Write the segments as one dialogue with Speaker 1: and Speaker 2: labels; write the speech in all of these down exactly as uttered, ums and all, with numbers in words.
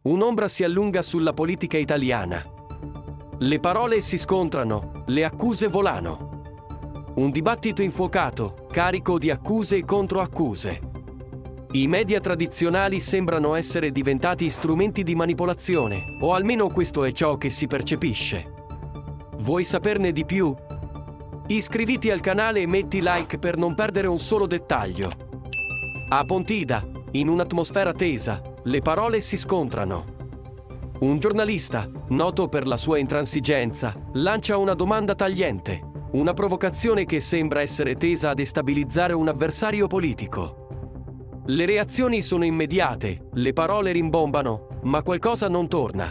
Speaker 1: Un'ombra si allunga sulla politica italiana. Le parole si scontrano, le accuse volano. Un dibattito infuocato, carico di accuse e controaccuse. I media tradizionali sembrano essere diventati strumenti di manipolazione, o almeno questo è ciò che si percepisce. Vuoi saperne di più? Iscriviti al canale e metti like per non perdere un solo dettaglio. A Pontida, in un'atmosfera tesa, le parole si scontrano. Un giornalista, noto per la sua intransigenza, lancia una domanda tagliente, una provocazione che sembra essere tesa a destabilizzare un avversario politico. Le reazioni sono immediate, le parole rimbombano, ma qualcosa non torna.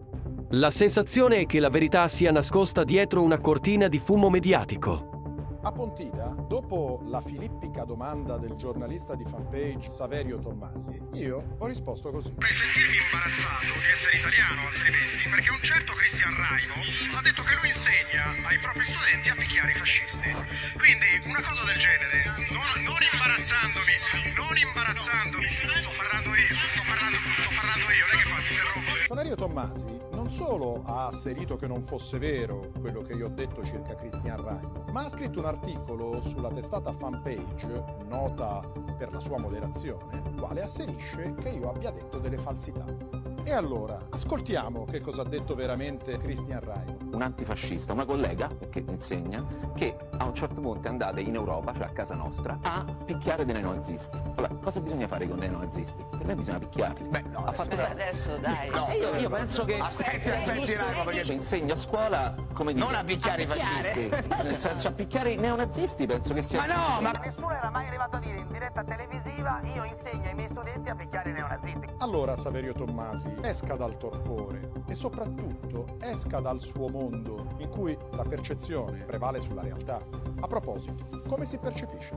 Speaker 1: La sensazione è che la verità sia nascosta dietro una cortina di fumo mediatico.
Speaker 2: A Pontida, dopo la filippica domanda del giornalista di fanpage Saverio Tommasi, io ho risposto così.
Speaker 3: Vorrei sentirmi imbarazzato di essere italiano altrimenti, perché un certo Cristian Raimo ha detto che lui insegna ai propri studenti a picchiare i fascisti. Quindi una cosa del genere, non, non imbarazzandomi, non imbarazzandomi, sto parlando io, sto parlando, sto parlando io, non è che fate interrompere.
Speaker 2: Saverio Tommasi non solo ha asserito che non fosse vero quello che io ho detto circa Cristian Raimo, ma ha scritto un articolo sulla testata fanpage, nota per la sua moderazione, quale asserisce che io abbia detto delle falsità. E allora, ascoltiamo che cosa ha detto veramente Cristian Raimo.
Speaker 4: Un antifascista, una collega che insegna, che a un certo punto è andata in Europa, cioè a casa nostra, a picchiare dei neonazisti. Allora, cosa bisogna fare con dei neonazisti? Per me bisogna picchiarli.
Speaker 5: Beh, no,
Speaker 4: ha fatto
Speaker 6: Beh, adesso dai.
Speaker 5: No,
Speaker 4: eh, io, io penso che...
Speaker 5: Aspetti, aspetti, Raimo, perché
Speaker 4: insegno a scuola, come dire...
Speaker 5: non a picchiare i fascisti.
Speaker 4: Nel senso, a picchiare i neonazisti penso che sia...
Speaker 5: Ma no, ma...
Speaker 7: Nessuno era mai arrivato a dire in diretta televisiva io insegno ai miei studenti a picchiare i neonazisti.
Speaker 2: Allora, Saverio Tommasi, esca dal torpore e soprattutto esca dal suo mondo in cui la percezione prevale sulla realtà. A proposito, come si percepisce?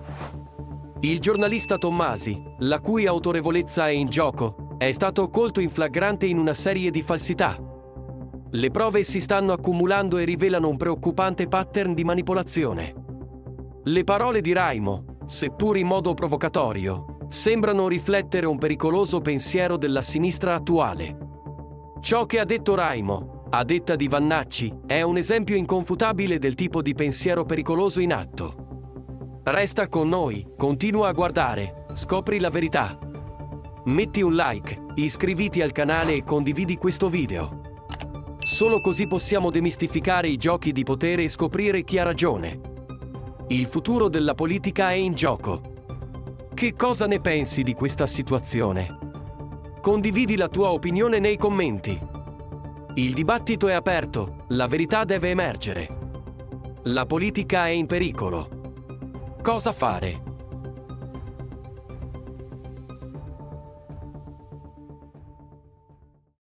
Speaker 1: Il giornalista Tommasi, la cui autorevolezza è in gioco, è stato colto in flagrante in una serie di falsità. Le prove si stanno accumulando e rivelano un preoccupante pattern di manipolazione. Le parole di Raimo, seppur in modo provocatorio, sembrano riflettere un pericoloso pensiero della sinistra attuale. Ciò che ha detto Raimo, a detta di Vannacci, è un esempio inconfutabile del tipo di pensiero pericoloso in atto. Resta con noi, continua a guardare, scopri la verità. Metti un like, iscriviti al canale e condividi questo video. Solo così possiamo demistificare i giochi di potere e scoprire chi ha ragione. Il futuro della politica è in gioco. Che cosa ne pensi di questa situazione? Condividi la tua opinione nei commenti. Il dibattito è aperto, la verità deve emergere. La politica è in pericolo. Cosa fare?